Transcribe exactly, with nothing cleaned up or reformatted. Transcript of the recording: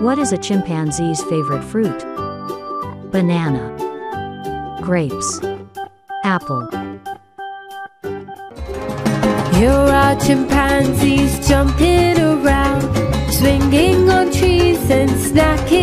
What is a chimpanzee's favorite fruit? Banana, grapes, apple. Here are chimpanzees jumping around, swinging on trees and snacking